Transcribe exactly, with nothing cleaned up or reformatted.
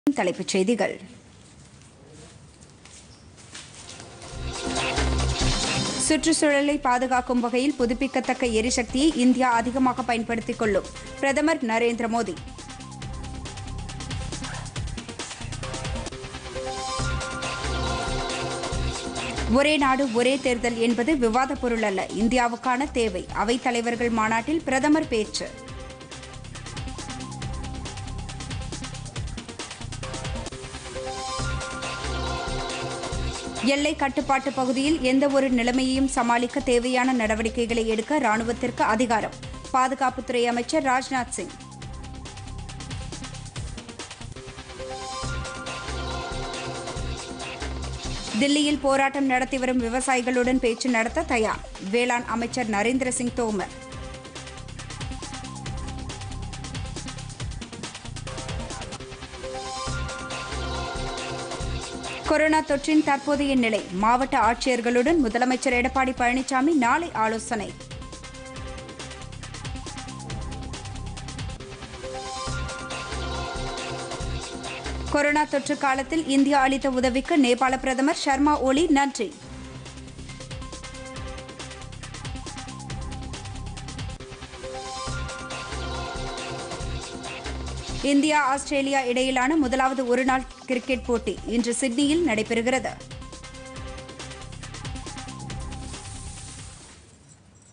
தலைப்புச் செய்திகள். சுற்றுச்சூழலை பாதுகாக்கும் வகையில் புதுப்பிக்கத்தக்க எரிசக்தியை இந்தியா அதிகமாக பயன்படுத்திக் கொள்ளும் பிரதமர் நரேந்திர மோடி. ஒரே நாடு ஒரே தேர்தல் என்பது விவாதப் பொருள் அல்ல, இந்தியாவுக்கான தேவை. அவைத் தலைவர்கள் மாநாட்டில் பிரதமர் பேச்சு. எல்லை கட்டுப்பாட்டு பகுதியில் எந்தவொரு நிலைமையையும் சமாளிக்க தேவையான நடவடிக்கைகளை எடுக்க ராணுவத்திற்கு அதிகாரம். பாதுகாப்புத்துறை அமைச்சர் ராஜ்நாத் சிங். தில்லியில் போராட்டம் நடத்தி வரும் விவசாயிகளுடன் பேச்சு நடத்த தயார். வேளாண் அமைச்சர் நரேந்திர சிங் தோமர். கொரோனா தொற்றின் தற்போதைய நிலை. மாவட்ட ஆட்சியர்களுடன் முதலமைச்சர் எடப்பாடி பழனிசாமி நாளை ஆலோசனை. கொரோனா தொற்று காலத்தில் இந்தியா அளித்த உதவிக்கு நேபாள பிரதமர் சர்மா ஒலி நன்றி. இந்தியா ஆஸ்திரேலியா இடையிலான முதலாவது ஒருநாள் கிரிக்கெட் போட்டி இன்று சிட்னியில் நடைபெறுகிறது.